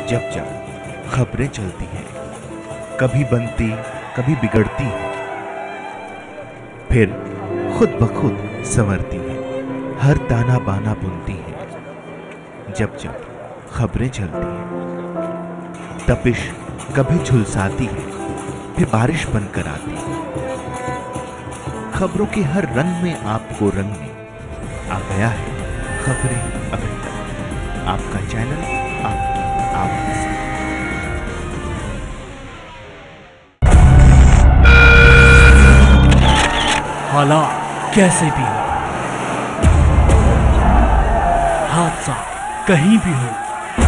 जब जब खबरें चलती हैं, कभी बनती कभी बिगड़ती हैं, फिर खुद ब खुद संवरती हैं, हर ताना बाना बुनती हैं। जब जब खबरें चलती हैं, तपिश कभी झुलसाती है, फिर बारिश बनकर आती है। खबरों के हर रंग में आपको रंगने आ गया है खबरें अभी तक, आपका चैनल, आपकी आवाज। हालात कैसे भी हो, हादसा कहीं भी हो,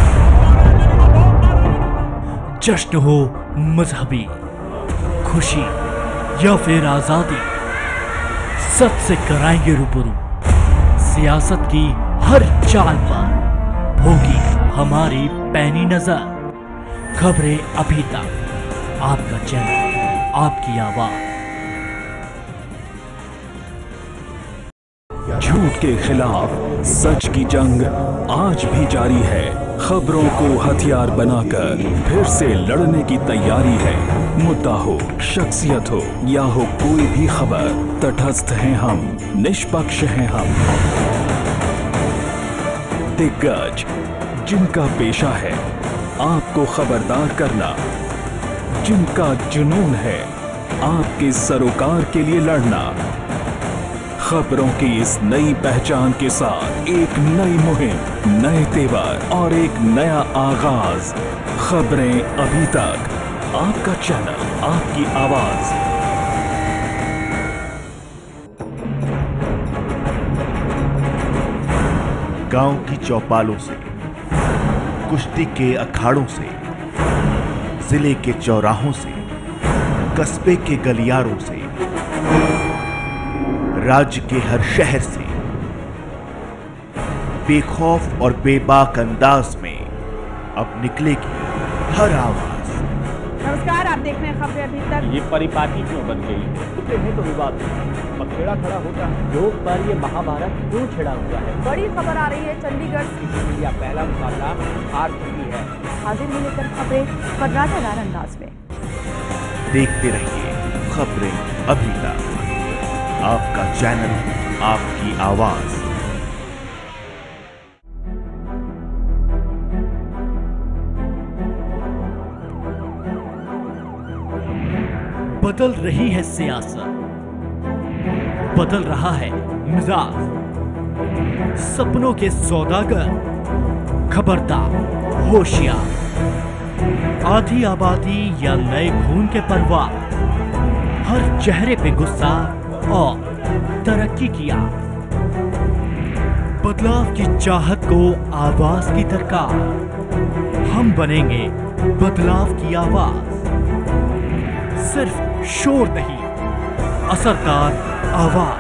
जश्न हो मजहबी, खुशी या फिर आजादी, सच से कराएंगे रूबरू। सियासत की हर चाल पर होगी हमारी पैनी नजर। खबरें अभी तक, आपका चैनल, आपकी आवाज। झूठ के खिलाफ सच की जंग आज भी जारी है। खबरों को हथियार बनाकर फिर से लड़ने की तैयारी है। मुद्दा हो, शख्सियत हो या हो कोई भी खबर, तटस्थ हैं हम, निष्पक्ष हैं हम। दिग्गज जिनका पेशा है आपको खबरदार करना, जिनका जुनून है आपके सरोकार के लिए लड़ना। खबरों की इस नई पहचान के साथ एक नई मुहिम, नए तेवर और एक नया आगाज। खबरें अभी तक, आपका चैनल, आपकी आवाज। गांव की चौपालों से, कुश्ती के अखाड़ों से, जिले के चौराहों से, कस्बे के गलियारों से, राज्य के हर शहर से, बेखौफ और बेबाक अंदाज में अब निकलेगी हर आवाज। नमस्कार, आप देख रहे हैं खबरें अभी तक। ये परिपाटी क्यों बन गई? कुत्ते में तो विवाद पखेड़ा खड़ा होता है। योग पर ये महाभारत क्यों छिड़ा हुआ है? बड़ी खबर आ रही है चंडीगढ़ से। इंडिया पहला मुकाबला हार चुकी है। हाजिर में लेकर खबरें कर्नाटक अंदाज में। देखते रहिए खबरें अभी तक, आपका चैनल, आपकी आवाज। बदल रही है सियासत, बदल रहा है मिजाज। सपनों के सौदागर खबरदार, होशियार। आधी आबादी या नए खून के परवार, हर चेहरे पे गुस्सा और तरक्की की आग। बदलाव की चाहत को आवाज की दरकार, हम बनेंगे बदलाव की आवाज। सिर्फ शोर नहीं, असरदार आवाज।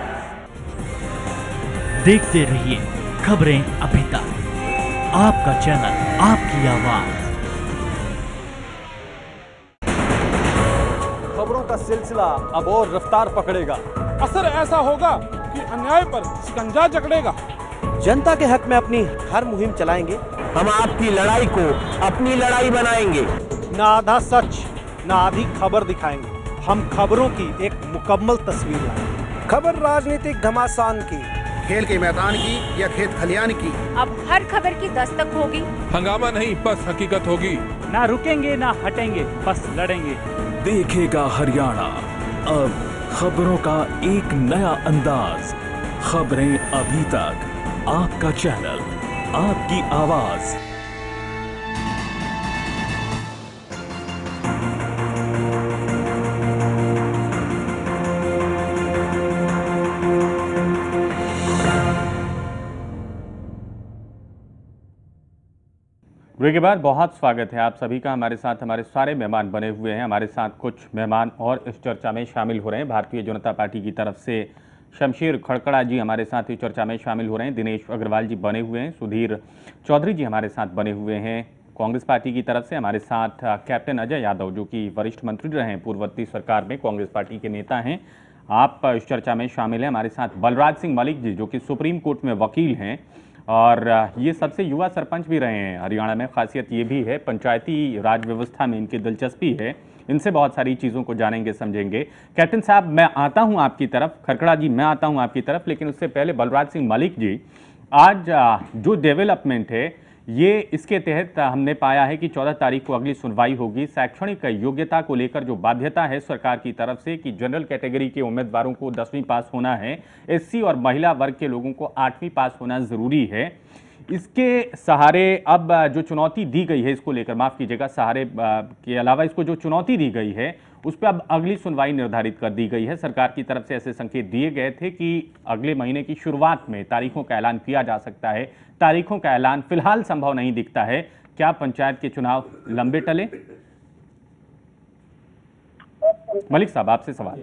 देखते रहिए खबरें अभी तक, आपका चैनल, आपकी आवाज। खबरों का सिलसिला अब और रफ्तार पकड़ेगा। असर ऐसा होगा कि अन्याय पर शिकंजा जकड़ेगा। जनता के हक में अपनी हर मुहिम चलाएंगे। हम आपकी लड़ाई को अपनी लड़ाई बनाएंगे। ना आधा सच, ना आधी खबर दिखाएंगे। हम खबरों की एक मुकम्मल तस्वीर लाएंगे। खबर राजनीतिक घमासान की, खेल के मैदान की या खेत खलियान की, अब हर खबर की दस्तक होगी। हंगामा नहीं, बस हकीकत होगी। ना रुकेंगे ना हटेंगे, बस लड़ेंगे। देखेगा हरियाणा अब खबरों का एक नया अंदाज। खबरें अभी तक, आपका चैनल, आपकी आवाज। ब्रेक के बाद बहुत स्वागत है आप सभी का। हमारे साथ हमारे सारे मेहमान बने हुए हैं। हमारे साथ कुछ मेहमान और इस चर्चा में शामिल हो रहे हैं। भारतीय जनता पार्टी की तरफ से शमशेर खड़कड़ा जी हमारे साथ इस चर्चा में शामिल हो रहे हैं। दिनेश अग्रवाल जी बने हुए हैं। सुधीर चौधरी जी हमारे साथ बने हुए हैं। कांग्रेस पार्टी की तरफ से हमारे साथ कैप्टन अजय यादव, जो कि वरिष्ठ मंत्री रहे हैं पूर्ववर्ती सरकार में, कांग्रेस पार्टी के नेता हैं, आप इस चर्चा में शामिल हैं। हमारे साथ बलराज सिंह मलिक जी, जो कि सुप्रीम कोर्ट में वकील हैं और ये सबसे युवा सरपंच भी रहे हैं हरियाणा में। खासियत ये भी है, पंचायती राज व्यवस्था में इनकी दिलचस्पी है। इनसे बहुत सारी चीज़ों को जानेंगे, समझेंगे। कैप्टन साहब, मैं आता हूं आपकी तरफ, खरखड़ा जी मैं आता हूं आपकी तरफ, लेकिन उससे पहले बलराज सिंह मलिक जी, आज जो डेवलपमेंट है ये इसके तहत हमने पाया है कि 14 तारीख को अगली सुनवाई होगी। शैक्षणिक योग्यता को लेकर जो बाध्यता है सरकार की तरफ से कि जनरल कैटेगरी के उम्मीदवारों को 10वीं पास होना है, एससी और महिला वर्ग के लोगों को 8वीं पास होना जरूरी है। इसके सहारे अब जो चुनौती दी गई है इसको लेकर, माफ कीजिएगा, सहारे के अलावा इसको जो चुनौती दी गई है उस पर अब अगली सुनवाई निर्धारित कर दी गई है। सरकार की तरफ से ऐसे संकेत दिए गए थे कि अगले महीने की शुरुआत में तारीखों का ऐलान किया जा सकता है। तारीखों का ऐलान फिलहाल संभव नहीं दिखता है। क्या पंचायत के चुनाव लंबे टले? मलिक साहब, आपसे सवाल।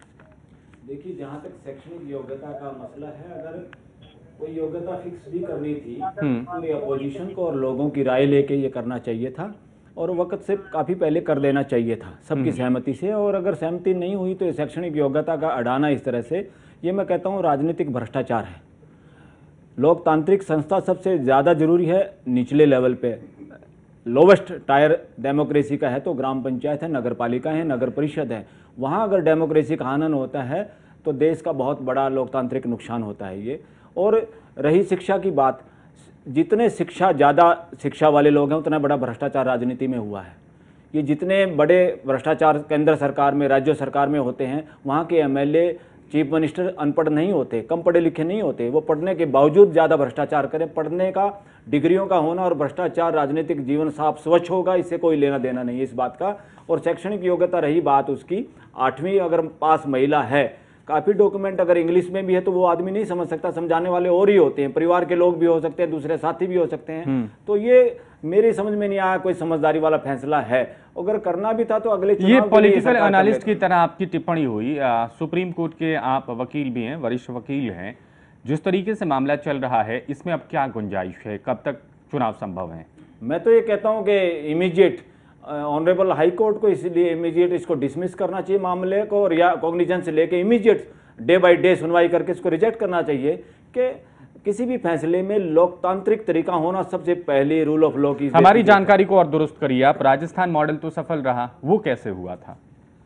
देखिए, जहां तक शैक्षणिक योग्यता का मसला है, अगर कोई योग्यता फिक्स भी करनी थी पूरी अपोजिशन को और लोगों की राय लेके ये करना चाहिए था और वक्त से काफ़ी पहले कर देना चाहिए था सबकी सहमति से। और अगर सहमति नहीं हुई तो शैक्षणिक योग्यता का अड़ाना इस तरह से, ये मैं कहता हूँ राजनीतिक भ्रष्टाचार है। लोकतांत्रिक संस्था सबसे ज़्यादा जरूरी है निचले लेवल पे। लोवेस्ट टायर डेमोक्रेसी का है तो ग्राम पंचायत है, नगर पालिका है, नगर परिषद है। वहाँ अगर डेमोक्रेसी का हनन होता है तो देश का बहुत बड़ा लोकतांत्रिक नुकसान होता है ये। और रही शिक्षा की बात, जितने ज़्यादा शिक्षा वाले लोग हैं उतना बड़ा भ्रष्टाचार राजनीति में हुआ है। ये जितने बड़े भ्रष्टाचार केंद्र सरकार में, राज्य सरकार में होते हैं, वहाँ के एमएलए, चीफ मिनिस्टर अनपढ़ नहीं होते, कम पढ़े लिखे नहीं होते। वो पढ़ने के बावजूद ज़्यादा भ्रष्टाचार करें। पढ़ने का, डिग्रियों का होना और भ्रष्टाचार, राजनीतिक जीवन साफ स्वच्छ होगा, इससे कोई लेना देना नहीं है इस बात का। और शैक्षणिक योग्यता रही बात उसकी, 8वीं अगर पास महिला है, काफ़ी डॉक्यूमेंट अगर इंग्लिश में भी है तो वो आदमी नहीं समझ सकता, समझाने वाले और ही होते हैं, परिवार के लोग भी हो सकते हैं, दूसरे साथी भी हो सकते हैं। तो ये मेरी समझ में नहीं आया कोई समझदारी वाला फैसला है। अगर करना भी था तो अगले चुनाव ये पॉलिटिकल एनालिस्ट की तरह आपकी टिप्पणी हुई। सुप्रीम कोर्ट के आप वकील भी हैं, वरिष्ठ वकील हैं। जिस तरीके से मामला चल रहा है इसमें अब क्या गुंजाइश है, कब तक चुनाव संभव है? मैं तो ये कहता हूँ कि इमीडिएट ऑनरेबल हाई कोर्ट को इसलिए इमीडिएट इसको डिसमिस करना चाहिए मामले को, और या कॉग्निजेंस लेके इमीडिएट डे बाय डे सुनवाई करके इसको रिजेक्ट करना चाहिए कि किसी भी फैसले में लोकतांत्रिक तरीका होना सबसे पहले रूल ऑफ लॉ की। हमारी जानकारी को और दुरुस्त करिए आप। राजस्थान मॉडल तो सफल रहा, वो कैसे हुआ था?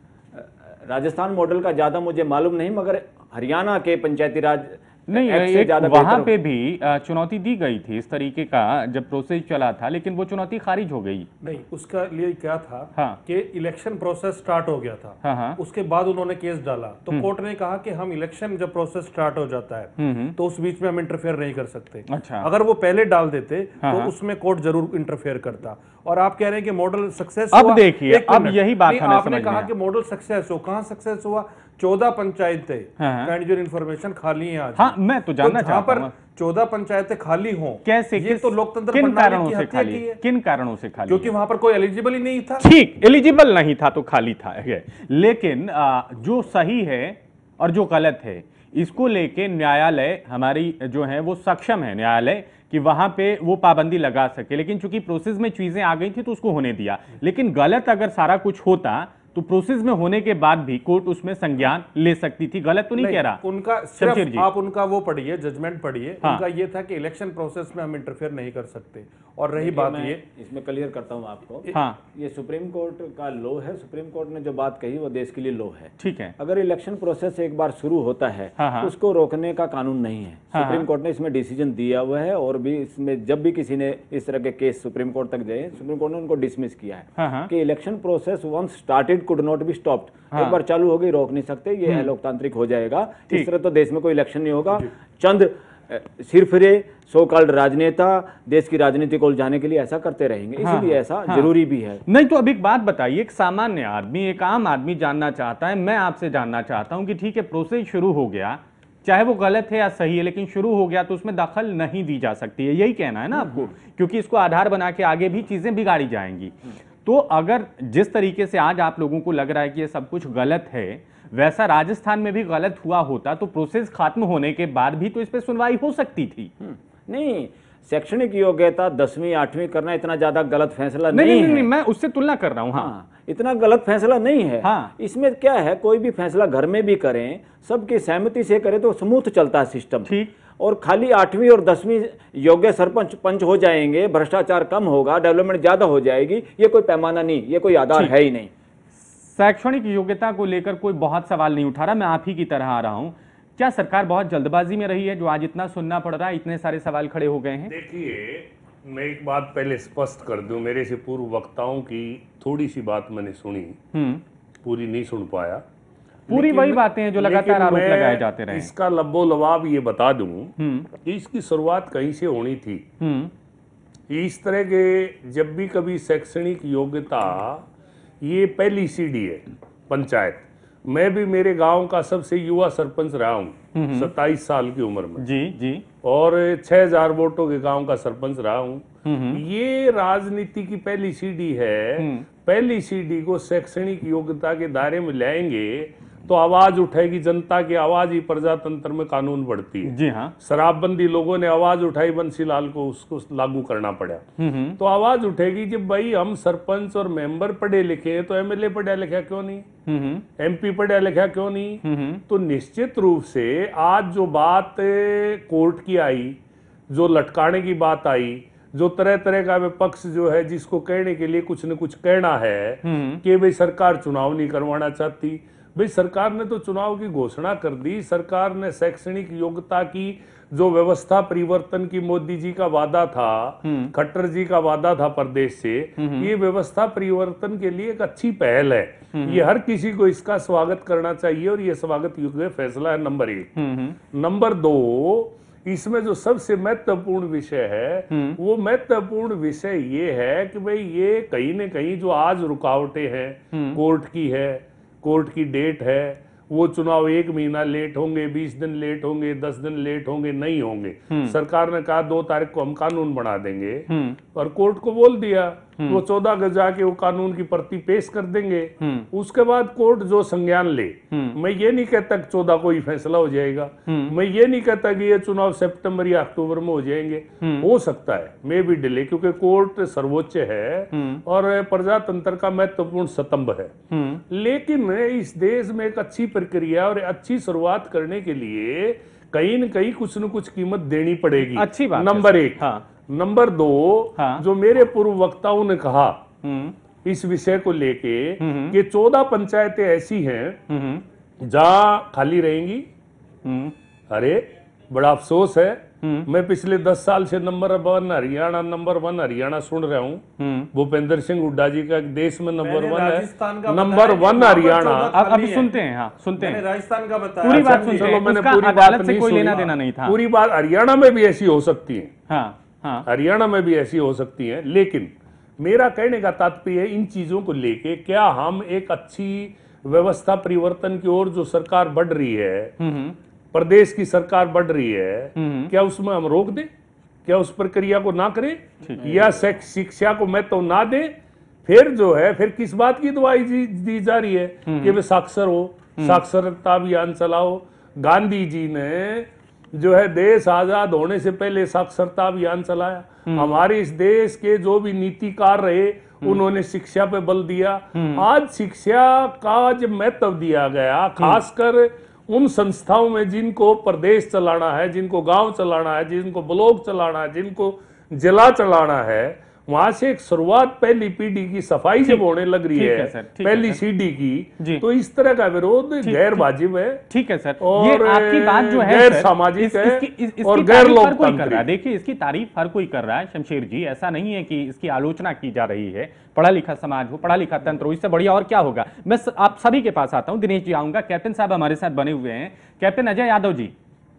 राजस्थान मॉडल का ज्यादा मुझे मालूम नहीं, मगर हरियाणा के पंचायती राज नहीं, वहां पे भी चुनौती दी गई थी इस तरीके का जब प्रोसेस चला था, लेकिन वो चुनौती खारिज हो गई। नहीं, उसका लिए क्या था हाँ। कि इलेक्शन प्रोसेस स्टार्ट हो गया था। हाँ। उसके बाद उन्होंने केस डाला तो कोर्ट ने कहा कि हम इलेक्शन जब प्रोसेस स्टार्ट हो जाता है तो उस बीच में हम इंटरफेयर नहीं कर सकते। अच्छा। अगर वो पहले डाल देते हाँ। तो उसमें कोर्ट जरूर इंटरफेयर करता। और आप कह रहे हैं कि मॉडल सक्सेस अब हुआ। देखिए, अब यही बात हमें आपने समझ कहा में कि मॉडल सक्सेस हो, कहां सक्सेस हुआ? 14 पंचायतें काइंड जो इन्फॉर्मेशन खाली है आज। हाँ, मैं तो जानना चाहता हूं 14 पंचायतें खाली हों कैसे? ये तो लोकतंत्र किन प्रणाली कारणों की से हत्या खाली? की है। किन कारणों से खाली? क्योंकि वहां पर कोई एलिजिबल ही नहीं था। ठीक, एलिजिबल नहीं था तो खाली था। लेकिन जो सही है और जो गलत है इसको लेके न्यायालय हमारी जो है वो सक्षम है, न्यायालय कि वहां पे वो पाबंदी लगा सके। लेकिन चूंकि प्रोसेस में चीजें आ गई थी तो उसको होने दिया। लेकिन गलत अगर सारा कुछ होता तो प्रोसेस में होने के बाद भी कोर्ट उसमें संज्ञान ले सकती थी। गलत तो नहीं कह रहा। उनका सिर्फ आप उनका वो पढ़िए, जजमेंट पढ़िए। हाँ। उनका ये था कि इलेक्शन प्रोसेस में हम इंटरफेयर नहीं कर सकते। और रही बात ये, इसमें क्लियर करता हूं आपको। हाँ। ये सुप्रीम कोर्ट का लॉ है। सुप्रीम कोर्ट ने जो बात कही वो देश के लिए लॉ है। ठीक है। अगर इलेक्शन प्रोसेस एक बार शुरू होता है तो उसको रोकने का कानून नहीं है। सुप्रीम कोर्ट ने इसमें डिसीजन दिया हुआ है। और भी इसमें जब भी किसी ने इस तरह के केस सुप्रीम कोर्ट तक गए, सुप्रीम कोर्ट ने उनको डिसमिस किया है कि election process once started could not be stopped. एक बार चालू हो गई रोक नहीं सकते, ये अलोकतांत्रिक हो जाएगा। इस तरह तो देश में कोई इलेक्शन नहीं होगा। चंद सिरफिरे सो कॉल्ड राजनेता देश की राजनीति को उलझाने के लिए ऐसा करते रहेंगे, इसीलिए ऐसा जरूरी भी है। नहीं तो अब एक बात बताइए, एक सामान्य आदमी, एक आम आदमी जानना चाहता है, मैं आपसे जानना चाहता हूं कि ठीक है प्रोसेस शुरू हो गया, चाहे वो गलत है या सही है, लेकिन शुरू हो गया तो उसमें दखल नहीं दी जा सकती है, यही कहना है ना आपको? क्योंकि इसको आधार बना के आगे भी चीजें बिगाड़ी जाएंगी। तो अगर जिस तरीके से आज आप लोगों को लग रहा है कि ये सब कुछ गलत है, वैसा राजस्थान में भी गलत हुआ होता तो प्रोसेस खत्म होने के बाद भी तो इस पे सुनवाई हो सकती थी। नहीं, शैक्षणिक योग्यता 10वीं 8वीं करना इतना ज्यादा गलत फैसला नहीं है। नहीं, मैं उससे तुलना कर रहा हूँ। हाँ, इतना गलत फैसला नहीं है। हाँ। इसमें क्या है, कोई भी फैसला घर में भी करें, सबकी सहमति से करें तो स्मूथ चलता है सिस्टम। ठीक। और खाली 8वीं और 10वीं योग्य सरपंच पंच हो जाएंगे, भ्रष्टाचार कम होगा, डेवलपमेंट ज्यादा हो जाएगी, ये कोई पैमाना नहीं, ये कोई आधार है ही नहीं। शैक्षणिक योग्यता को लेकर कोई बहुत सवाल नहीं उठा रहा, मैं आप ही की तरह आ रहा हूं। क्या सरकार बहुत जल्दबाजी में रही है जो आज इतना सुनना पड़ रहा है, इतने सारे सवाल खड़े हो गए हैं? देखिए, मैं एक बात पहले स्पष्ट कर दूं, मेरे से पूर्व वक्ताओं की थोड़ी सी बात मैंने सुनी, पूरी नहीं सुन पाया। पूरी वही बातें हैं जो लगातार आरोप लगाए जाते रहे। इसका लब्बो लबाब ये बता दूं कि इसकी शुरुआत कहीं से होनी थी। इस तरह के जब भी कभी शैक्षणिक योग्यता, ये पहली सीढ़ी है पंचायत। मैं भी मेरे गांव का सबसे युवा सरपंच रहा हूँ 27 साल की उम्र में जी, और 6000 वोटों के गांव का सरपंच रहा हूँ। ये राजनीति की पहली सीढ़ी है। पहली सीढ़ी को शैक्षणिक योग्यता के दायरे में लाएंगे तो आवाज उठाएगी जनता की आवाज ही प्रजातंत्र में कानून बढ़ती है। जी हाँ। शराबबंदी लोगों ने आवाज उठाई, बंसीलाल को उसको लागू करना पड़ा। तो आवाज उठेगी जब भाई हम सरपंच और मेंबर पढ़े लिखे हैं तो एमएलए पढ़ा लिखा क्यों नहीं, एमपी पढ़ा लिखा क्यों नहीं। तो निश्चित रूप से आज जो बात कोर्ट की आई, जो लटकाने की बात आई, जो तरह तरह का विपक्ष जो है जिसको कहने के लिए कुछ न कुछ कहना है कि भाई सरकार चुनाव नहीं करवाना चाहती। भाई सरकार ने तो चुनाव की घोषणा कर दी। सरकार ने शैक्षणिक योग्यता की जो व्यवस्था परिवर्तन की मोदी जी का वादा था, खट्टर जी का वादा था प्रदेश से, ये व्यवस्था परिवर्तन के लिए एक अच्छी पहल है। ये हर किसी को इसका स्वागत करना चाहिए और ये स्वागत योग्य फैसला है, नंबर 1। नंबर 2, इसमें जो सबसे महत्वपूर्ण विषय है वो महत्वपूर्ण विषय ये है कि भाई ये कहीं न कहीं जो आज रुकावटें हैं, कोर्ट की है, कोर्ट की डेट है, वो चुनाव 1 महीना लेट होंगे, 20 दिन लेट होंगे, 10 दिन लेट होंगे, नहीं होंगे। सरकार ने कहा 2 तारीख को हम कानून बना देंगे और कोर्ट को बोल दिया वो 14 को जाके वो कानून की प्रति पेश कर देंगे। उसके बाद कोर्ट जो संज्ञान ले, मैं ये नहीं कहता कि 14 को ही फैसला हो जाएगा, मैं ये नहीं कहता कि ये चुनाव सितंबर या अक्टूबर में हो जाएंगे, हो सकता है मे भी डिले, क्योंकि कोर्ट सर्वोच्च है और प्रजातंत्र का महत्वपूर्ण स्तंभ है। लेकिन इस देश में एक अच्छी प्रक्रिया और अच्छी शुरुआत करने के लिए कहीं न कहीं कुछ न कुछ कीमत देनी पड़ेगी। अच्छी बात नंबर 1। नंबर 2, जो मेरे पूर्व वक्ताओं ने कहा इस विषय को लेके कि 14 पंचायतें ऐसी हैं जहां खाली रहेंगी। अरे बड़ा अफसोस है, मैं पिछले 10 साल से नंबर 1 हरियाणा सुन रहा हूँ। भूपेंद्र सिंह हुड्डा जी का देश में नंबर 1 है, नंबर 1 हरियाणा। अभी सुनते हैं, हाँ सुनते हैं, राजस्थान का बताया। पूरी बात सुनते हैं, मैंने उसका पूरी अदालत बात से नहीं कोई सुनी। लेना देना नहीं था। पूरी बात हरियाणा में भी ऐसी हो सकती है, हाँ, हरियाणा में भी ऐसी हो सकती है। लेकिन मेरा कहने का तात्पर्य इन चीजों को लेके क्या हम एक अच्छी व्यवस्था परिवर्तन की ओर जो सरकार बढ़ रही है, प्रदेश की सरकार बढ़ रही है, क्या उसमें हम रोक दें? क्या उस प्रक्रिया को ना करें या शिक्षा को महत्व ना दें? फिर जो है फिर किस बात की दवाई दी जा रही है कि वे साक्षर हो, साक्षरता अभियान चलाओ। गांधी जी ने जो है देश आजाद होने से पहले साक्षरता अभियान चलाया। हमारे इस देश के जो भी नीतिकार रहे उन्होंने शिक्षा पे बल दिया। आज शिक्षा का जब महत्व दिया गया, खासकर उन संस्थाओं में जिनको प्रदेश चलाना है, जिनको गांव चलाना है, जिनको ब्लॉक चलाना है, जिनको जिला चलाना है, वहां से एक शुरुआत पहली पीढ़ी की सफाई जब होने लग रही है, पहली सीढ़ी की, तो इस तरह का विरोध गैर वाजिब है। ठीक है सर, और ये आपकी बात जो है गैर सामाजिक है और गैर लोकतांत्रिक। देखिए इसकी तारीफ हर कोई कर रहा है शमशेर जी, ऐसा नहीं है कि इसकी आलोचना की जा रही है। पढ़ा लिखा समाज हो, पढ़ा लिखा तंत्र हो, इससे बढ़िया और क्या होगा। मैं आप सभी के पास आता हूं, दिनेश जी आऊंगा। कैप्टन साहब हमारे साथ बने हुए हैं, कैप्टन अजय यादव जी।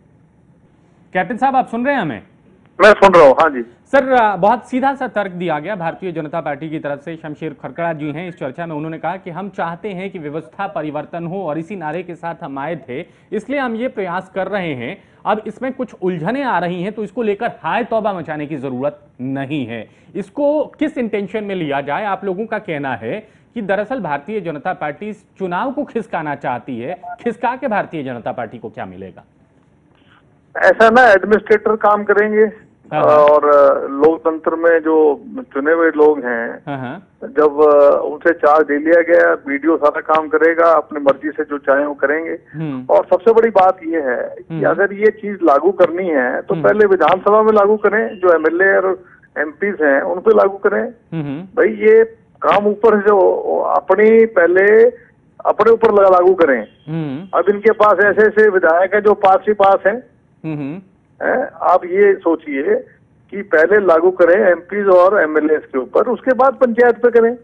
कैप्टन साहब आप सुन रहे हैं हमें? मैं सुन रहा हूँ, हाँ जी सर। बहुत सीधा सा तर्क दिया गया भारतीय जनता पार्टी की तरफ से। शमशेर खरकड़ा जी हैं इस चर्चा में, उन्होंने कहा कि हम चाहते हैं कि व्यवस्था परिवर्तन हो और इसी नारे के साथ हम आए थे, इसलिए हम ये प्रयास कर रहे हैं। अब इसमें कुछ उलझने आ रही हैं तो इसको लेकर हाय तौबा मचाने की जरूरत नहीं है। इसको किस इंटेंशन में लिया जाए? आप लोगों का कहना है कि दरअसल भारतीय जनता पार्टी इस चुनाव को खिसकाना चाहती है। खिसका के भारतीय जनता पार्टी को क्या मिलेगा? ऐसा ना एडमिनिस्ट्रेटर काम करेंगे, और लोकतंत्र में जो चुने हुए लोग हैं, जब उनसे चार्ज ले लिया गया, वीडियो सारा काम करेगा, अपनी मर्जी से जो चाहे वो करेंगे। और सबसे बड़ी बात ये है कि अगर ये चीज लागू करनी है तो पहले विधानसभा में लागू करें, जो एमएलए और एमपीज हैं उन पे लागू करें। भाई ये काम ऊपर जो अपनी पहले अपने ऊपर लागू करें। अब इनके पास ऐसे ऐसे विधायक है जो पास ही पास हैं। आप ये सोचिए कि पहले लागू करें एमपीज और एमएलए के ऊपर, उसके बाद पंचायत पे करें।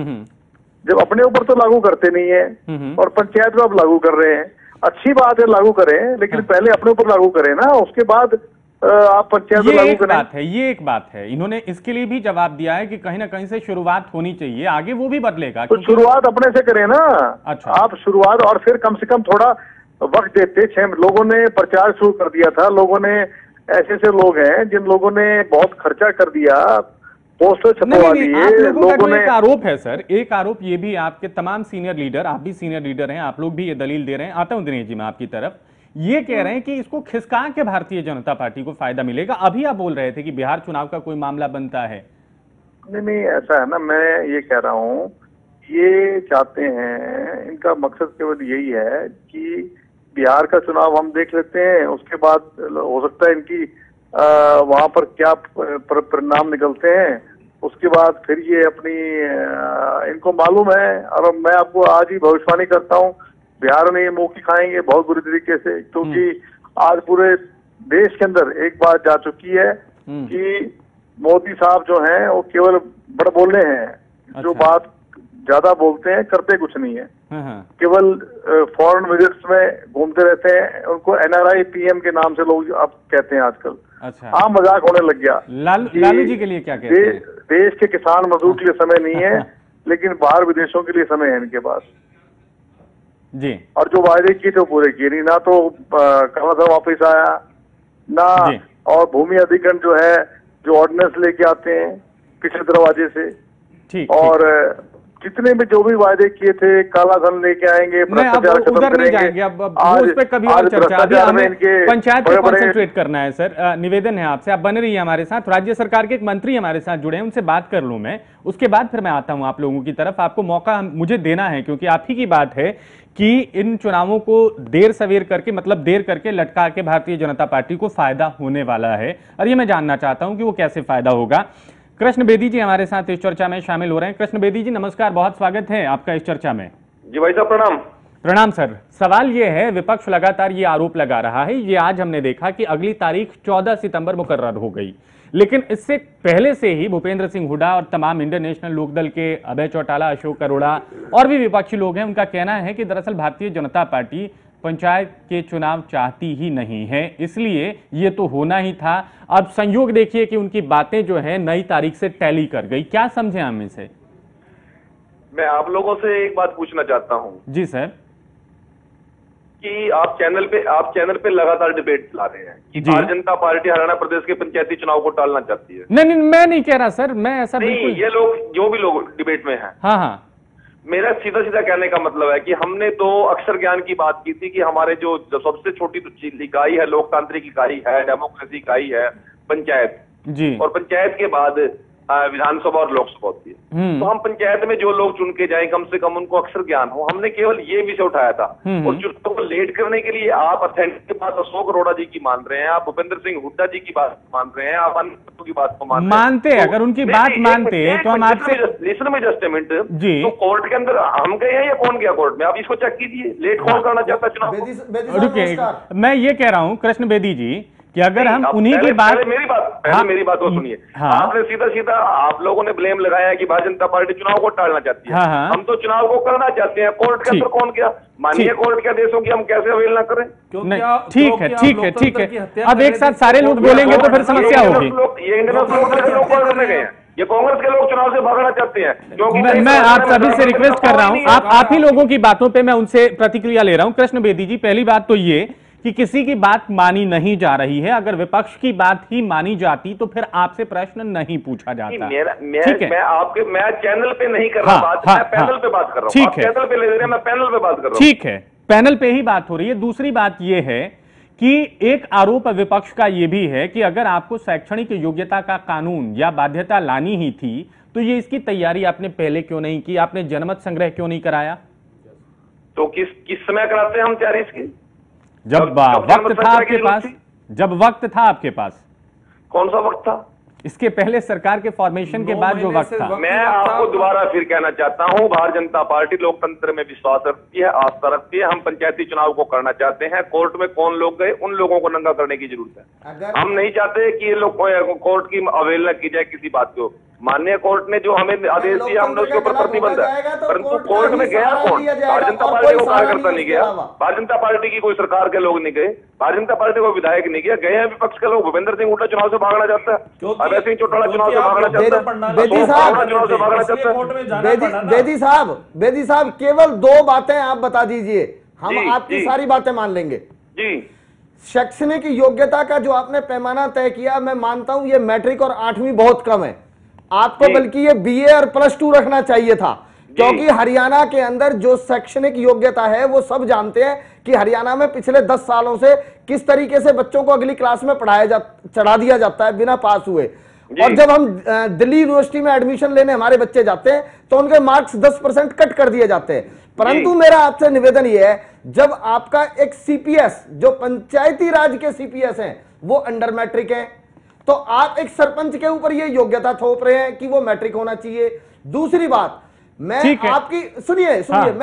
जब अपने ऊपर तो लागू करते नहीं है और पंचायत में आप लागू कर रहे हैं, अच्छी बात है लागू करें, लेकिन पहले अपने ऊपर लागू करें ना, उसके बाद आप पंचायत में लागू करें। ये एक बात है, इन्होंने इसके लिए भी जवाब दिया है कि कहीं ना कहीं से शुरुआत होनी चाहिए, आगे वो भी बदलेगा। तो शुरुआत अपने से करें ना। अच्छा। आप शुरुआत, और फिर कम से कम थोड़ा वक्त देते। 6 लोगों ने प्रचार शुरू कर दिया था, लोगों ने ऐसे ऐसे लोग हैं जिन लोगों ने बहुत खर्चा कर दिया, पोस्टर छपवा दिए लोगों ने। एक आरोप है सर, एक आरोप ये भी, आपके तमाम सीनियर लीडर, आप भी सीनियर लीडर हैं, आप लोग भी ये दलील दे रहे हैं, आता हूं दिनेश जी मैं आपकी तरफ, ये कह रहे हैं कि इसको खिसका के भारतीय जनता पार्टी को फायदा मिलेगा। अभी आप बोल रहे थे कि बिहार चुनाव का कोई मामला बनता है। नहीं, ऐसा है ना, मैं ये कह रहा हूँ, ये चाहते हैं, इनका मकसद केवल यही है कि बिहार का चुनाव हम देख लेते हैं, उसके बाद हो सकता है इनकी वहां पर क्या परिणाम निकलते हैं, उसके बाद फिर ये अपनी इनको मालूम है। और मैं आपको आज ही भविष्यवाणी करता हूँ, बिहार में ये मुंह की खाएंगे बहुत बुरी तरीके से, क्योंकि आज पूरे देश के अंदर एक बात जा चुकी है कि मोदी साहब जो हैं वो केवल बड़ बोले हैं। जो बात ज्यादा बोलते हैं, करते कुछ नहीं है, केवल फॉरेन विजिट्स में घूमते रहते हैं। उनको एनआरआई पीएम के नाम से लोग अब कहते हैं आजकल। अच्छा। आम मजाक होने लग गया। लालू जी के लिए क्या कहते हैं? देश के किसान मजदूर के लिए समय नहीं है, लेकिन बाहर विदेशों के लिए समय है इनके पास जी। और जो वायदे किए थे वो पूरे किए नहीं, ना तो कमर वापिस आया ना, और भूमि अधिग्रहण जो है, जो ऑर्डिनेंस लेके आते हैं पिछले दरवाजे से, ठीक, और जितने भी जो भी वायदे किए थे, काला धन लेके आएंगे, भ्रष्टाचार खत्म करेंगे। अब उस पे कभी और चर्चा, अभी हमें पंचायत पे कंसंट्रेट करना है सर। निवेदन है आपसे, आप बने रहिए हमारे साथ। राज्य सरकार के एक मंत्री हमारे साथ जुड़े हैं, उनसे बात कर लूं मैं, उसके बाद फिर मैं आता हूं आप लोगों की तरफ। आपको मौका मुझे देना है, क्योंकि आप ही की बात है कि इन चुनावों को देर सवेर करके, मतलब देर करके लटका के भारतीय जनता पार्टी को फायदा होने वाला है, और ये मैं जानना चाहता हूं कि वो कैसे फायदा होगा। कृष्ण बेदी जी हमारे साथ इस चर्चा में शामिल हो रहे हैं। कृष्ण बेदी जी नमस्कार, बहुत स्वागत है आपका इस चर्चा में। जी भाई साहब प्रणाम। प्रणाम सर। सवाल ये है, विपक्ष लगातार ये आरोप लगा रहा है, ये आज हमने देखा कि अगली तारीख 14 सितंबर मुकर्रर हो गई, लेकिन इससे पहले से ही भूपेंद्र सिंह हुड्डा और तमाम इंडियन नेशनल लोकदल के अभय चौटाला, अशोक अरोड़ा और भी विपक्षी लोग हैं, उनका कहना है कि दरअसल भारतीय जनता पार्टी पंचायत के चुनाव चाहती ही नहीं है, इसलिए ये तो होना ही था। अब संयोग देखिए कि उनकी बातें जो है नई तारीख से टैली कर गई, क्या समझे हम इसे? मैं आप लोगों से एक बात पूछना चाहता हूं। जी सर। कि आप चैनल पे लगातार डिबेट चला रहे हैं कि भारतीय जनता पार्टी हरियाणा प्रदेश के पंचायती चुनाव को टालना चाहती है। नहीं, मैं नहीं कह रहा सर, मैं ऐसा नहीं, ये लोग जो भी लोग डिबेट में हैं। हाँ, मेरा सीधा सीधा कहने का मतलब है कि हमने तो अक्षर ज्ञान की बात की थी कि हमारे जो सबसे छोटी इकाई है, लोकतांत्रिक इकाई है, डेमोक्रेसी इकाई है पंचायत जी, और पंचायत के बाद विधानसभा और लोकसभा होती है। तो हम पंचायत में जो लोग चुन के जाए, कम से कम उनको अक्षर ज्ञान हो। हमने केवल ये विषय उठाया था, और चुनाव को लेट करने के लिए आप अथेंटिक बात अशोक अरोड़ा जी की मान रहे हैं, आप भूपेंद्र सिंह हुड्डा जी की बात मान रहे हैं, आप अन्य की बात को मानते हैं। अगर उनकी बात मानते हैं तो हम आपसे लिसन में जस्ट मिनट जी, तो कोर्ट के अंदर हम गए हैं या कौन गया कोर्ट में? आप इसको चेक कीजिए, लेट कौन करना चाहता है चुनाव। रुकिए, मैं ये कह रहा हूँ कृष्ण बेदी जी कि अगर हम उन्हीं की बात, मेरी बात को सुनिए। आपने सीधा सीधा आप लोगों ने ब्लेम लगाया कि भारतीय जनता पार्टी चुनाव को टालना चाहती है। हम तो चुनाव को करना चाहते हैं, कोर्ट के अंदर कौन गया? माननीय कोर्ट के आदेशों की हम कैसे अवहेलना करें? ठीक है। अब एक साथ सारे लोग बोलेंगे तो फिर समस्या होगी। ये इंडियन लोग कौन करने गए हैं? ये कांग्रेस के लोग चुनाव से भागना चाहते हैं, क्योंकि मैं आप सभी से रिक्वेस्ट कर रहा हूं, आप ही लोगों की बातों पे मैं उनसे प्रतिक्रिया ले रहा हूं। कृष्ण बेदी जी, पहली बात तो ये कि किसी की बात मानी नहीं जा रही है। अगर विपक्ष की बात ही मानी जाती तो फिर आपसे प्रश्न नहीं पूछा जाता। मैं चैनल पे नहीं कर रहा बात, मैं पैनल पे बात कर रहा हूं। ठीक है, चैनल पे ले रहे हैं, मैं पैनल पे बात कर रहा हूं। ठीक है, पैनल पे ही बात हो रही है। दूसरी बात यह है कि एक आरोप विपक्ष का यह भी है कि अगर आपको शैक्षणिक योग्यता का कानून या बाध्यता लानी ही थी तो ये इसकी तैयारी आपने पहले क्यों नहीं की, आपने जनमत संग्रह क्यों नहीं कराया? तो किस समय कराते हैं हम तैयारी इसकी? जब वक्त था आपके पास, जब वक्त था आपके पास। कौन सा वक्त था? इसके पहले सरकार के फॉर्मेशन के बाद जो वक्त था। मैं आपको दोबारा फिर कहना चाहता हूं, भारतीय जनता पार्टी लोकतंत्र में विश्वास रखती है, आस्था रखती है। हम पंचायती चुनाव को करना चाहते हैं। कोर्ट में कौन लोग गए, उन लोगों को नंगा करने की जरूरत है। हम नहीं चाहते कि ये लोग कोर्ट की अवहेलना की जाए किसी बात को। माननीय कोर्ट ने जो हमें आदेश दिया हमने उसके ऊपर प्रतिबंध है, परंतु कोर्ट में गया कौन? भारतीय जनता पार्टी को कार्यकर्ता नहीं गया, भारतीय जनता पार्टी की कोई सरकार के लोग नहीं गए, भारतीय जनता पार्टी को विधायक नहीं गया, गए हैं विपक्ष के लोग। भूपेंद्र सिंह हुड्डा चुनाव से भागना चाहता है, अभय सिंह चौटाला चुनाव से भागना चाहता है, बेदी साहब चुनाव से भागना चाहता है। बेदी साहब केवल 2 बातें आप बता दीजिए, हम आपकी सारी बातें मान लेंगे। जी, शैक्षणिक योग्यता का जो आपने पैमाना तय किया, मैं मानता हूं ये मैट्रिक और 8वीं बहुत कम है। आपको बल्कि ये BA और +2 रखना चाहिए था, क्योंकि हरियाणा के अंदर जो शैक्षणिक योग्यता है वो सब जानते हैं कि हरियाणा में पिछले 10 सालों से किस तरीके से बच्चों को अगली क्लास में चढ़ा दिया जाता है बिना पास हुए। और जब हम दिल्ली यूनिवर्सिटी में एडमिशन लेने हमारे बच्चे जाते हैं तो उनके मार्क्स 10% कट कर दिए जाते हैं। परंतु मेरा आपसे निवेदन यह है, जब आपका एक CPS जो पंचायती राज के CPS हैं वो अंडर मैट्रिक है, तो आप एक सरपंच के ऊपर ये योग्यता थोप रहे हैं कि वो मैट्रिक होना चाहिए। दूसरी बात, मैं आपकी सुनिए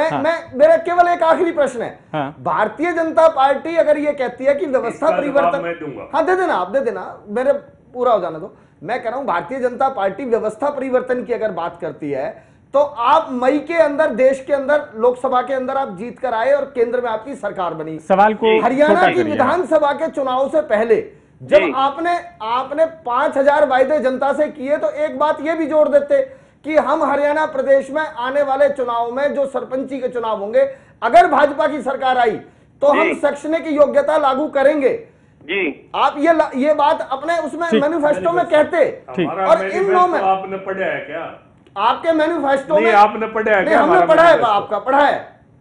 मेरा केवल एक आखिरी प्रश्न है। भारतीय जनता पार्टी अगर ये कहती है कि व्यवस्था परिवर्तन, हाँ दे देना, आप दे देना, मेरे पूरा हो जाने दो। मैं कह रहा हूं भारतीय जनता पार्टी व्यवस्था परिवर्तन की अगर बात करती है तो आप मई के अंदर देश के अंदर लोकसभा के अंदर आप जीत कर आए और केंद्र में आपकी सरकार बनी। सवाल को हरियाणा की विधानसभा के चुनाव से पहले जब आपने 5000 वायदे जनता से किए तो एक बात यह भी जोड़ देते कि हम हरियाणा प्रदेश में आने वाले चुनाव में जो सरपंची के चुनाव होंगे, अगर भाजपा की सरकार आई तो हम शैक्षणिक योग्यता लागू करेंगे। जी, आप ये बात अपने उसमें मैनिफेस्टो में कहते, और इन लोगों में आपने पढ़ा है क्या? आपके मैनिफेस्टो में आपने पढ़ा है क्या? हमने पढ़ा है, आपका पढ़ा है।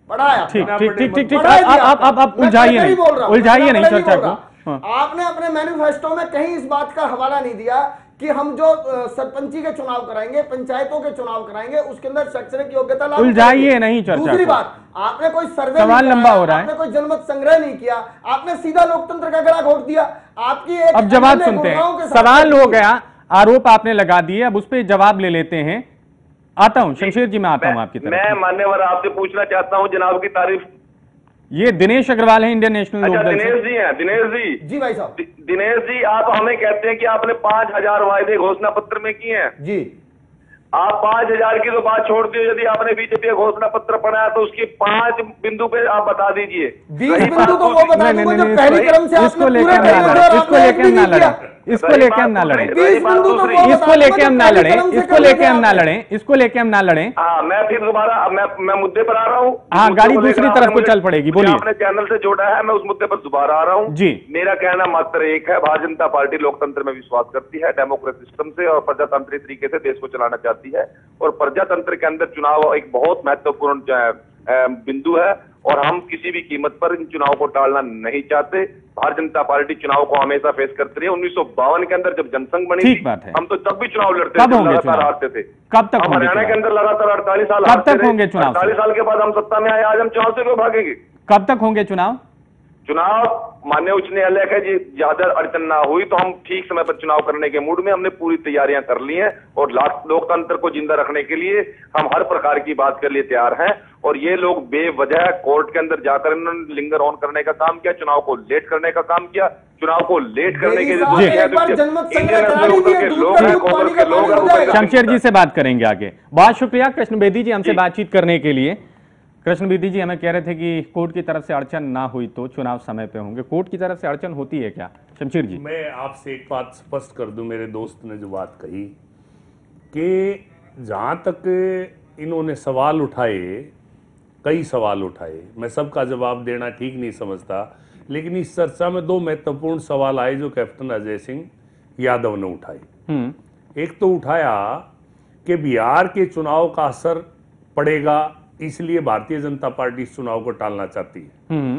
ठीक, आप उलझाइए नहीं चर्चा को। आपने अपने मैनिफेस्टो में कहीं इस बात का हवाला नहीं दिया कि हम जो सरपंची के चुनाव कराएंगे, पंचायतों के चुनाव कराएंगे, उसके अंदर शैक्षणिक योग्यता लागू उलझाइए नहीं चर्चा। दूसरी बात, आपने कोई सर्वे, सवाल लंबा हो रहा है, आपने कोई जनमत संग्रह नहीं किया, आपने सीधा लोकतंत्र का गला घोट दिया। आपकी एक अब जवाब सुनते हैं, सवाल हो गया, आरोप आपने लगा दिए, अब उस पर जवाब ले लेते हैं। आता हूं शमशेर जी, मैं आता हूं आपकी तरफ। मैं मान्यवर आपसे पूछना चाहता हूं जनाब की तारीफ। ये दिनेश अग्रवाल है इंडियन नेशनल लोकदल से। दिनेश जी हैं, दिनेश जी। जी भाई साहब। दिनेश जी, आप हमें कहते हैं कि आपने 5000 वायदे घोषणा पत्र में किए हैं। जी, आप 5000 की तो बात छोड़ दिए, यदि आपने बीजेपी का घोषणा पत्र पढ़ा है तो उसकी 5 बिंदु पे आप बता दीजिए। 20 बिंदु तो वो बता दूंगा जो पहली क्रम से इसको लेके हम ना लड़े, इसको लेके हम ना लड़े, इसको लेके हम ना लड़े, इसको लेके हम ना लड़े, इसको लेके हम ना लड़े, इसको लेके हम ना लड़े। हाँ, मैं फिर दोबारा मैं मुद्दे पर आ रहा हूँ। हाँ, गाड़ी दूसरी तरफ को चल पड़ेगी, बोलिए। आपने चैनल से जोड़ा है, मैं उस मुद्दे पर दोबारा आ रहा हूँ। जी, मेरा कहना मात्र एक है, भारतीय जनता पार्टी लोकतंत्र में विश्वास करती है, डेमोक्रेसी सिस्टम से और प्रजातांत्रिक तरीके से देश को चलाना चाहती है, और प्रजातंत्र के अंदर चुनाव एक बहुत महत्वपूर्ण बिंदु है, और हम किसी भी कीमत पर इन चुनाव को टालना नहीं चाहते। भारतीय जनता पार्टी चुनाव को हमेशा फेस करती रही है। 1952 के अंदर जब जनसंघ बनी थी, हम तो तब भी चुनाव लड़ते थे, लगातार हारते थे। कब तक हम हरियाणा के अंदर लगातार 48 साल कब तक होंगे चुनाव? 48 साल के बाद हम सत्ता में आए, आज हम चुनाव से क्यों भागेंगे? कब तक होंगे चुनाव? माननीय उच्च न्यायालय का जी ज्यादा अड़चन ना हुई तो हम ठीक समय पर चुनाव करने के मूड में, हमने पूरी तैयारियां कर ली हैं, और लोकतंत्र को जिंदा रखने के लिए हम हर प्रकार की बात के लिए तैयार हैं। और ये लोग बेवजह कोर्ट के अंदर जाकर इन्होंने लिंगर ऑन करने का काम किया, चुनाव को लेट करने का काम किया, चुनाव को लेट करने के लोग। शमशेर जी से बात करेंगे आगे। बहुत शुक्रिया कृष्ण बेदी जी हमसे बातचीत करने के लिए। कृष्ण बेदी जी हमें कह रहे थे कि कोर्ट की तरफ से अड़चन ना हुई तो चुनाव समय पे होंगे, कोर्ट की तरफ से अड़चन होती है क्या शमशेर जी? मैं आपसे एक बात स्पष्ट कर दूं, मेरे दोस्त ने जो बात कही कि जहां तक इन्होंने सवाल उठाए, कई सवाल उठाए, मैं सबका जवाब देना ठीक नहीं समझता, लेकिन इस चर्चा में 2 महत्वपूर्ण सवाल आए जो कैप्टन अजय सिंह यादव ने उठाए। एक तो उठाया कि बिहार के चुनाव का असर पड़ेगा, इसलिए भारतीय जनता पार्टी इस चुनाव को टालना चाहती है।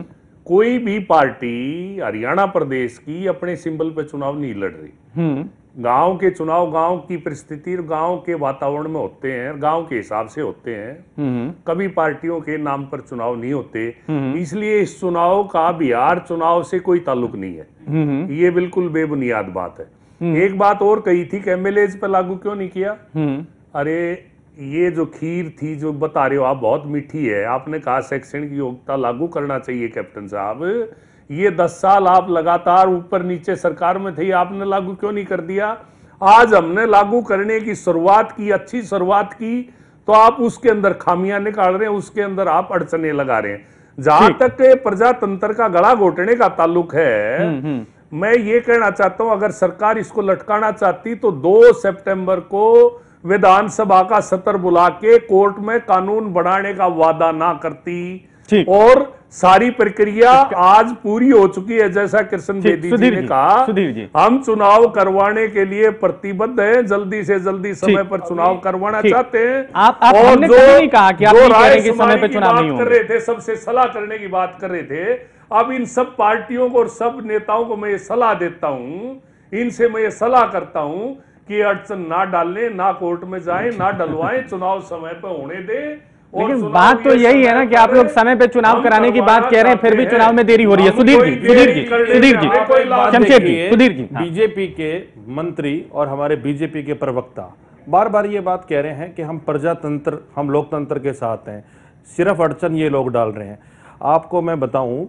कोई भी पार्टी हरियाणा प्रदेश की अपने सिंबल पे चुनाव नहीं लड़ रही। गांव के चुनाव गांव की परिस्थिति और गांव के वातावरण में होते हैं, गांव के हिसाब से होते हैं। कभी पार्टियों के नाम पर चुनाव नहीं होते, इसलिए इस चुनाव का बिहार चुनाव से कोई ताल्लुक नहीं है। ये बिल्कुल बेबुनियाद बात है। एक बात और कही थी कि एमएलए पे लागू क्यों नहीं किया। अरे ये जो खीर थी जो बता रहे हो आप बहुत मीठी है। आपने कहा शैक्षणिक योग्यता लागू करना चाहिए कैप्टन साहब, ये 10 साल आप लगातार ऊपर नीचे सरकार में थे, आपने लागू क्यों नहीं कर दिया। आज हमने लागू करने की शुरुआत की, अच्छी शुरुआत की, तो आप उसके अंदर खामियां निकाल रहे हैं, उसके अंदर आप अड़चने लगा रहे हैं। जहां तक प्रजातंत्र का गला घोटने का ताल्लुक है, मैं ये कहना चाहता हूं अगर सरकार इसको लटकाना चाहती तो 2 सितंबर को विधानसभा का सत्र बुला के कोर्ट में कानून बनाने का वादा ना करती और सारी प्रक्रिया आज पूरी हो चुकी है। जैसा कृष्ण बेदी जी ने कहा, हम चुनाव करवाने के लिए प्रतिबद्ध हैं, जल्दी से जल्दी समय पर चुनाव करवाना चाहते हैं। और जो कहा कि आप समय पर चुनाव नहीं कर रहे थे, सबसे सलाह करने की बात कर रहे थे, अब इन सब पार्टियों को और सब नेताओं को मैं ये सलाह देता हूं, इनसे मैं ये सलाह करता हूं कि अड़चन ना डालने, ना कोर्ट में जाएं, ना डलवाएं, चुनाव समय पर होने दें। लेकिन बात तो यही है ना कि आप लोग समय पे चुनाव कराने की बात कह रहे हैं, फिर भी चुनाव में देरी हो रही है। सुधीर जी, शमशेर जी, सुधीर जी, बीजेपी के मंत्री और हमारे बीजेपी के प्रवक्ता बार बार ये बात कह रहे हैं कि हम प्रजातंत्र, हम लोकतंत्र के साथ हैं, सिर्फ अड़चन ये लोग डाल रहे हैं। आपको मैं बताऊं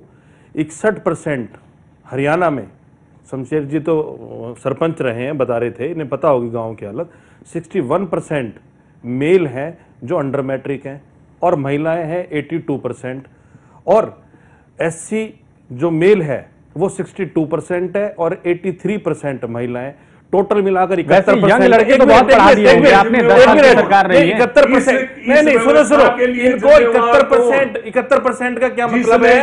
61% हरियाणा में, शमशेर जी तो सरपंच रहे हैं, बता रहे थे, इन्हें पता होगी गांव की हालत, 61% मेल हैं जो अंडर मैट्रिक हैं और महिलाएं हैं 82%, और एससी जो मेल है वो 62% है और 83% महिलाएं, टोटल मिलाकर 71%। लड़के तो बहुत पढ़ा दिए होंगे आपने, 10 साल की सरकार रही है। 71%, नहीं सुनो इनको 71% का क्या मतलब है,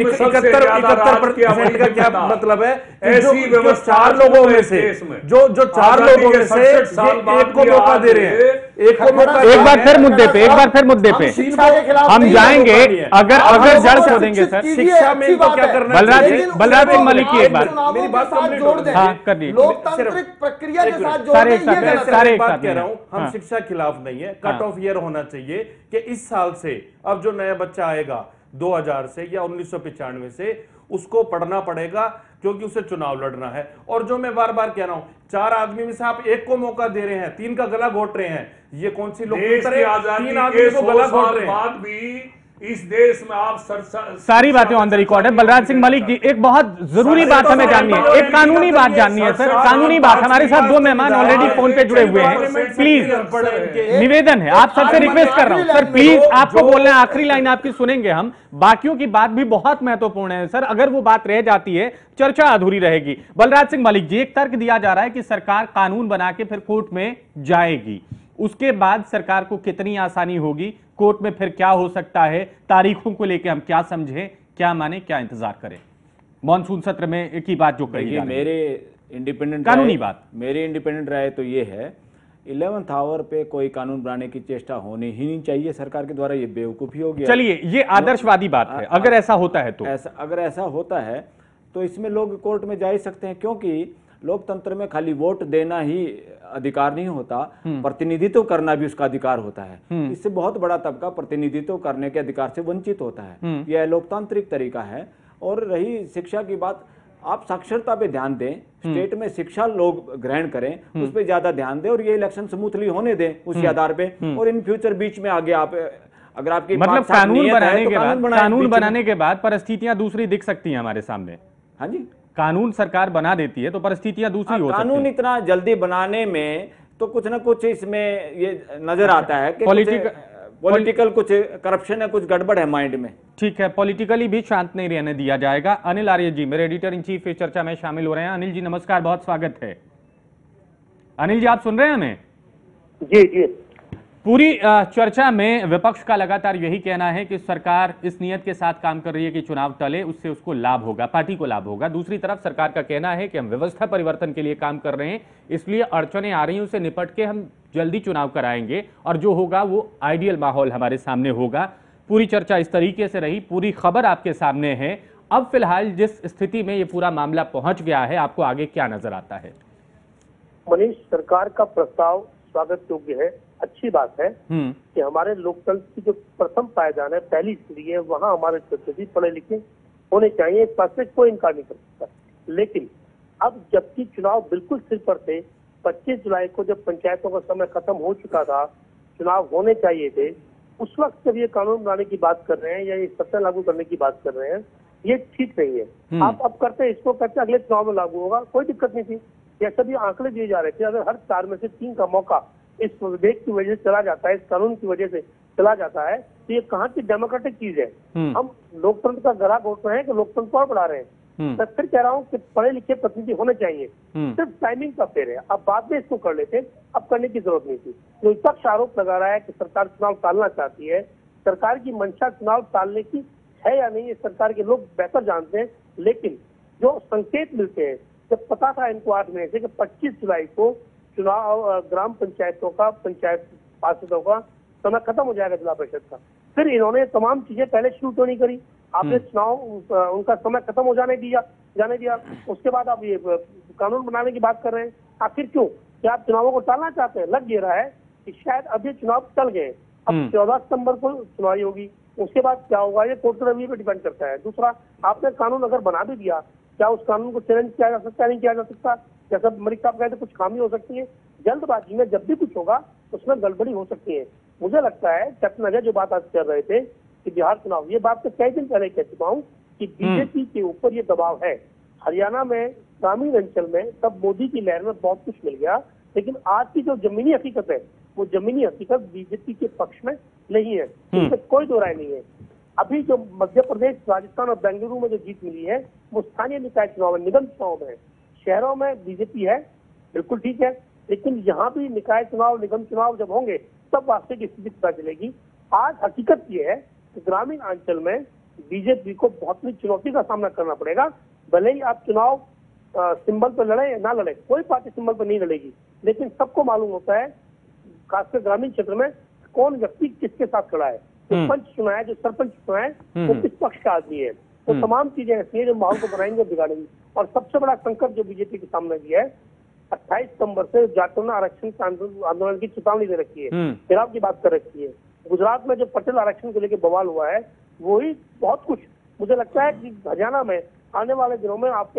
71% का क्या मतलब है, ऐसी व्यवस्था 4 लोगों में से जो 4 लोगों में से एक को मौका दे रहे हैं, एक को मौका। एक बार फिर मुद्दे पे हम जाएंगे, अगर जड़ खोदेंगे सर। शिक्षा में इनको क्या करना है। बलराज सिंह मलिक की एक बार मेरी बात जोड़ दें, लोकतांत्रिक प्रक्रिया के साथ सारे बात कह रहा हूं, हम शिक्षा खिलाफ नहीं है। कट ऑफ ईयर होना चाहिए कि इस साल से अब जो नया बच्चा आएगा 2000 से या 1995 से, उसको पढ़ना पड़ेगा क्योंकि उसे चुनाव लड़ना है। और जो मैं बार बार कह रहा हूं, 4 आदमी में से आप एक को मौका दे रहे हैं, 3 का गला घोट रहे हैं, ये कौन सी लोकतंत्र है। 3 आदमी को गला घोट रहे हैं। इस देश में आप सारी बातें ऑन द रिकॉर्ड है। बलराज सिंह मलिक जी, एक बहुत जरूरी बात हमें जाननी है, एक कानूनी बात जाननी है सर, कानूनी बात। हमारे साथ 2 मेहमान ऑलरेडी फोन पे जुड़े हुए हैं। प्लीज निवेदन है, आप सबसे रिक्वेस्ट कर रहा हूं सर, प्लीज आपको बोलना है, आखिरी लाइन आपकी सुनेंगे हम, बाकियों की बात भी बहुत महत्वपूर्ण है सर, अगर वो बात रह जाती है चर्चा अधूरी रहेगी। बलराज सिंह मलिक जी, एक तर्क दिया जा रहा है कि सरकार कानून बना के फिर कोर्ट में जाएगी, उसके बाद सरकार को कितनी आसानी होगी, कोर्ट में फिर क्या हो सकता है, तारीखों को लेकर हम क्या समझें, क्या माने, क्या इंतजार करें। मॉनसून सत्र में एक ही बात जो कही, मेरे इंडिपेंडेंट कानूनी बात, मेरी इंडिपेंडेंट राय तो ये है, 11th आवर पे कोई कानून बनाने की चेष्टा होनी ही नहीं चाहिए सरकार के द्वारा, ये बेवकूफी हो गया। चलिए, ये आदर्शवादी बात है, अगर ऐसा होता है तो अगर ऐसा होता है तो इसमें लोग कोर्ट में जा ही सकते हैं, क्योंकि लोकतंत्र में खाली वोट देना ही अधिकार नहीं होता, प्रतिनिधित्व करना भी उसका अधिकार होता है। इससे बहुत बड़ा तबका प्रतिनिधित्व करने के अधिकार से वंचित होता है, यह लोकतांत्रिक तरीका है। और रही शिक्षा की बात, आप साक्षरता पे ध्यान दें, स्टेट में शिक्षा लोग ग्रहण करें, उस पर ज्यादा ध्यान दें और ये इलेक्शन स्मूथली होने दें उसी आधार पे। और इन फ्यूचर बीच में आगे आप अगर आपकी मतलब कानून बनाने के बाद परिस्थितियां दूसरी दिख सकती हैं हमारे सामने। हाँ जी, कानून सरकार बना देती है तो परिस्थितियां दूसरी हो सकती हैं। कानून इतना जल्दी बनाने में तो कुछ ना कुछ इसमें ये नजर आता है कि पॉलिटिकल कुछ करप्शन है, कुछ गड़बड़ है माइंड में। ठीक है, पॉलिटिकली भी शांत नहीं रहने दिया जाएगा। अनिल आर्य जी मेरे एडिटर इन चीफ इस चर्चा में शामिल हो रहे हैं। अनिल जी नमस्कार, बहुत स्वागत है। अनिल जी, आप सुन रहे हैं हमें? जी जी। पूरी चर्चा में विपक्ष का लगातार यही कहना है कि सरकार इस नियत के साथ काम कर रही है कि चुनाव टले, उससे उसको लाभ होगा, पार्टी को लाभ होगा। दूसरी तरफ सरकार का कहना है कि हम व्यवस्था परिवर्तन के लिए काम कर रहे हैं, इसलिए अड़चनें आ रही हैं, उससे निपट के हम जल्दी चुनाव कराएंगे और जो होगा वो आइडियल माहौल हमारे सामने होगा। पूरी चर्चा इस तरीके से रही, पूरी खबर आपके सामने है। अब फिलहाल जिस स्थिति में ये पूरा मामला पहुंच गया है, आपको आगे क्या नजर आता है? मनीष, सरकार का प्रस्ताव स्वागत योग्य है। अच्छी बात है कि हमारे लोकतंत्र की जो प्रथम पायदान है, पहली सीढ़ी है, वहां हमारे प्रतिनिधि पढ़े लिखे होने चाहिए। इस बात से कोई इनकार नहीं कर सकता। लेकिन अब जबकि चुनाव बिल्कुल सिर पर थे, 25 जुलाई को जब पंचायतों का समय खत्म हो चुका था, चुनाव होने चाहिए थे, उस वक्त जब ये कानून बनाने की बात कर रहे हैं या ये सत्ता लागू करने की बात कर रहे हैं, ये ठीक नहीं है। आप अब करते इसको करते अगले चुनाव में लागू होगा, कोई दिक्कत नहीं थी। ये सभी आंकड़े दिए जा रहे थे। अगर हर 4 में से 3 का मौका इस विधेयक की वजह से चला जाता है, इस कानून की वजह से चला जाता है, तो ये कहाँ की डेमोक्रेटिक चीज है? हम लोकतंत्र का गला घोट रहे हैं कि लोकतंत्र को और बढ़ा रहे हैं? मैं फिर कह रहा हूँ कि पढ़े लिखे प्रतिनिधि होने चाहिए। सिर्फ टाइमिंग का फेर है। अब बाद में इसको कर लेते, अब करने की जरूरत नहीं थी। तो विपक्ष आरोप लगा रहा है कि सरकार चुनाव टालना चाहती है। सरकार की मंशा चुनाव टालने की है या नहीं, ये सरकार के लोग बेहतर जानते हैं। लेकिन जो संकेत मिलते हैं, जब पता था इनको 8 महीने से कि 25 जुलाई को चुनाव ग्राम पंचायतों का, पंचायत पार्षदों का समय खत्म हो जाएगा, जिला परिषद का, फिर इन्होंने तमाम चीजें पहले शुरू तो नहीं करी। आपने चुनाव उनका समय खत्म हो जाने दिया। उसके बाद आप ये कानून बनाने की बात कर रहे हैं। आखिर क्यों? क्या आप चुनावों को टालना चाहते हैं? लग ये रहा है कि शायद अभी चुनाव टल गए, अब 14 सितंबर को चुनावी होगी, उसके बाद क्या होगा ये कोर्ट रवैये पे डिपेंड करता है। दूसरा, आपने कानून अगर बना भी दिया, क्या उस कानून को चैलेंज किया जा सकता है? नहीं किया जा सकता। जैसा मलिक साहब कहते कुछ खामी हो सकती है। जल्दबाजी में जब भी कुछ होगा उसमें गड़बड़ी हो सकती है। मुझे लगता है कैप्टन अजय जो बात आज कर रहे थे कि बिहार चुनाव, ये बात तो कई दिन पहले कह चुका हूँ कि बीजेपी के ऊपर ये दबाव है। हरियाणा में ग्रामीण अंचल में तब मोदी की लहर में बहुत कुछ मिल गया, लेकिन आज की जो जमीनी हकीकत है, वो जमीनी हकीकत बीजेपी के पक्ष में नहीं है, इसमें कोई दो राय नहीं है। अभी जो मध्य प्रदेश, राजस्थान और बेंगलुरु में जो जीत मिली है, वो स्थानीय निकाय चुनाव है, निगम चुनाव में है। शहरों में बीजेपी है, बिल्कुल ठीक है, लेकिन यहाँ भी निकाय चुनाव, निगम चुनाव जब होंगे तब वास्तविक की स्थिति पता चलेगी। आज हकीकत ये है कि ग्रामीण अंचल में बीजेपी को बहुत बड़ी चुनौती का सामना करना पड़ेगा। भले ही आप चुनाव सिंबल पर लड़े या ना लड़े, कोई पार्टी सिंबल पर नहीं लड़ेगी, लेकिन सबको मालूम होता है खासकर ग्रामीण क्षेत्र में कौन व्यक्ति किसके साथ खड़ा है। जो पंच चुना है, जो सरपंच चुना है, वो किस पक्ष का आदमी है। तो तमाम चीजें ऐसी हैं जो माहौल को बनाएंगे, बिगाड़ेंगी। और सबसे बड़ा संकट जो बीजेपी के सामने भी है, 28 सितंबर से जाटोना आरक्षण आंदोलन की चेतावनी दे रखी है, खिलाफ की बात कर रखी है। गुजरात में जो पटेल आरक्षण को लेकर बवाल हुआ है, वही बहुत कुछ मुझे लगता है कि हरियाणा में आने वाले दिनों में आपको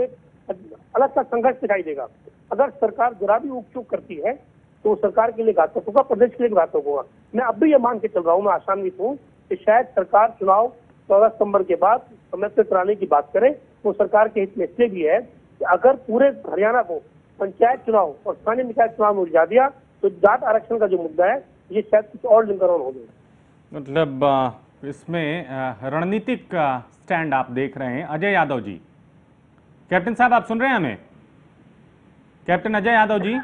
अलग सा संघर्ष दिखाई देगा। अगर सरकार जरा भी ऊक चूक करती है तो सरकार के लिए घातक होगा, प्रदेश के लिए घातक होगा। मैं अब भी ये मान के चल रहा हूँ, मैं आशान्वित हूँ कि शायद सरकार चुनाव 14 सितंबर के बाद समय से कराने की बात करे। वो सरकार के हित में इसलिए भी है कि अगर पूरे हरियाणा को पंचायत चुनाव और स्थानीय निकाय चुनाव में उलझा दिया तो जाट आरक्षण का जो मुद्दा है ये शायद कुछ और लिंगर हो जाए। मतलब इसमें रणनीतिक स्टैंड आप देख रहे हैं। अजय यादव जी, कैप्टन साहब आप सुन रहे हैं हमें? कैप्टन अजय यादव जी,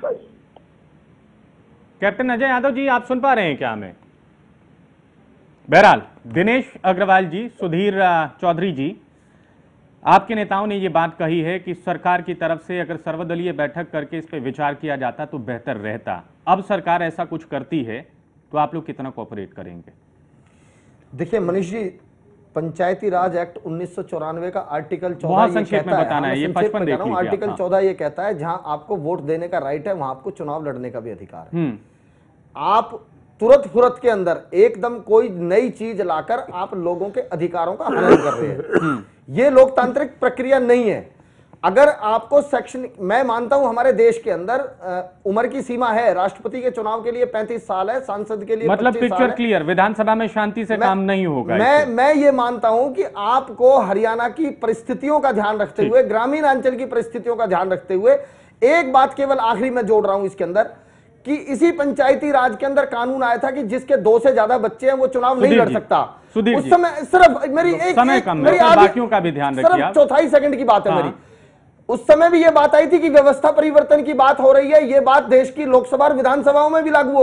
कैप्टन अजय यादव जी आप सुन पा रहे हैं क्या हमें? बहरहाल दिनेश अग्रवाल जी, सुधीर चौधरी जी, आपके नेताओं ने ये बात कही है कि सरकार की तरफ से अगर सर्वदलीय बैठक करके इस पर विचार किया जाता तो बेहतर रहता। अब सरकार ऐसा कुछ करती है तो आप लोग कितना कोऑपरेट करेंगे? देखिए मनीष जी, पंचायती राज एक्ट 1994 का आर्टिकल 14 बहुत संक्षेप में बताना है, ये 55 देख लीजिए। आर्टिकल 14 ये कहता है जहां आपको वोट देने का राइट है वहां आपको चुनाव लड़ने का भी अधिकार है। आप तुरंत फुरत के अंदर एकदम कोई नई चीज लाकर आप लोगों के अधिकारों का हनन कर रहे हैं, ये लोकतांत्रिक प्रक्रिया नहीं है। अगर आपको सेक्शन, मैं मानता हूं हमारे देश के अंदर उम्र की सीमा है, राष्ट्रपति के चुनाव के लिए 35 साल है, सांसद के लिए मतलब पिक्चर क्लियर, विधानसभा में शांति से काम नहीं होगा। मैं ये मानता हूं कि आपको हरियाणा की परिस्थितियों का ध्यान रखते हुए, ग्रामीण अंचल की परिस्थितियों का ध्यान रखते हुए, एक बात केवल आखिरी में जोड़ रहा हूं इसके अंदर कि इसी पंचायती राज के अंदर कानून आया था कि जिसके 2 से ज्यादा बच्चे हैं वो चुनाव नहीं लड़ सकता। उस समय सिर्फ मेरी बाकियों का भी ध्यान रखिए, सिर्फ 4 सेकंड की बात है मेरी। उस समय भी ये बात आई थी कि व्यवस्था परिवर्तन की बात हो रही है, ये बात देश की लोकसभा और विधानसभाओं में भी लागू होगी,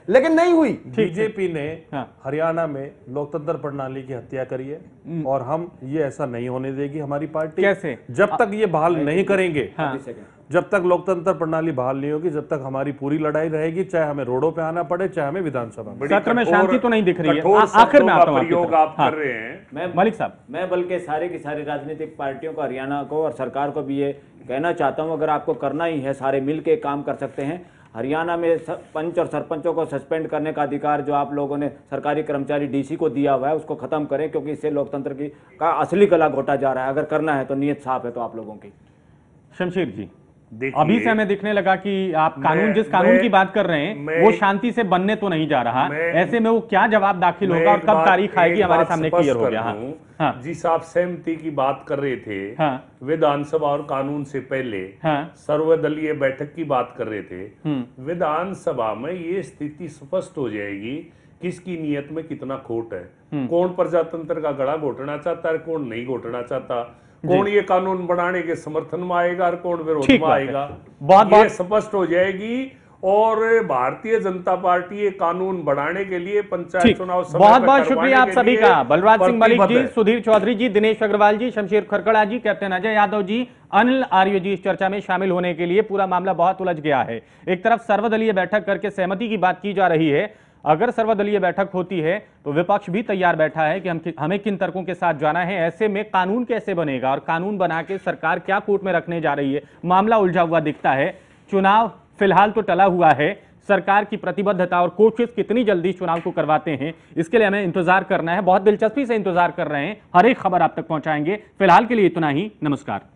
लेकिन नहीं हुई। बीजेपी ने हरियाणा में लोकतंत्र प्रणाली की हत्या करी है और हम ये ऐसा नहीं होने देगी हमारी पार्टी। कैसे? जब तक ये बहाल नहीं करेंगे, जब तक लोकतंत्र प्रणाली बहाल नहीं होगी, जब तक हमारी पूरी लड़ाई रहेगी, चाहे हमें रोडों पे आना पड़े, चाहे हमें विधानसभा में। सत्र में शांति तो नहीं दिख रही है। आखिर में आप कर रहे हैं मलिक साहब। मैं बल्कि सारे की सारी राजनीतिक पार्टियों को, हरियाणा को और सरकार को भी ये कहना चाहता हूं, अगर आपको करना ही है सारे मिल के काम कर सकते हैं। हरियाणा में पंच और सरपंचों को सस्पेंड करने का अधिकार जो आप लोगों ने सरकारी कर्मचारी डीसी को दिया हुआ है, उसको खत्म करें, क्योंकि इससे लोकतंत्र का असली गला घोटा जा रहा है। अगर करना है तो नीयत साफ है तो आप लोगों की। शमशेर जी, अभी से हमें दिखने लगा कि आप कानून जिस कानून की बात कर रहे हैं वो शांति से बनने तो नहीं जा रहा। ऐसे में वो क्या जवाब दाखिल होगा और कब तारीख आएगी हमारे सामने क्लियर हो गया। जिस आप सहमति की बात कर रहे थे विधानसभा और कानून से पहले सर्वदलीय बैठक की बात कर रहे थे, विधानसभा में ये स्थिति स्पष्ट हो जाएगी किसकी नीयत में कितना खोट है, कौन प्रजातंत्र का गला घोटना चाहता है, कौन नहीं घोटना चाहता, कौन ये कानून बनाने के समर्थन में आएगा और कौन विरोध में आएगा। ये स्पष्ट हो जाएगी। और भारतीय जनता पार्टी ये कानून बढ़ाने के लिए पंचायत चुनाव बहुत बहुत शुक्रिया आप सभी का। बलराज सिंह मलिक जी, सुधीर चौधरी जी, दिनेश अग्रवाल जी, शमशेर खरकड़ा जी, कैप्टन अजय यादव जी, अनिल आर्य जी इस चर्चा में शामिल होने के लिए। पूरा मामला बहुत उलझ गया है। एक तरफ सर्वदलीय बैठक करके सहमति की बात की जा रही है। अगर सर्वदलीय बैठक होती है तो विपक्ष भी तैयार बैठा है कि हमें किन तर्कों के साथ जाना है। ऐसे में कानून कैसे बनेगा और कानून बना के सरकार क्या कोर्ट में रखने जा रही है, मामला उलझा हुआ दिखता है। चुनाव फिलहाल तो टला हुआ है, सरकार की प्रतिबद्धता और कोशिश कितनी जल्दी चुनाव को करवाते हैं इसके लिए हमें इंतजार करना है। बहुत दिलचस्पी से इंतजार कर रहे हैं, हर एक खबर आप तक पहुंचाएंगे। फिलहाल के लिए इतना ही, नमस्कार।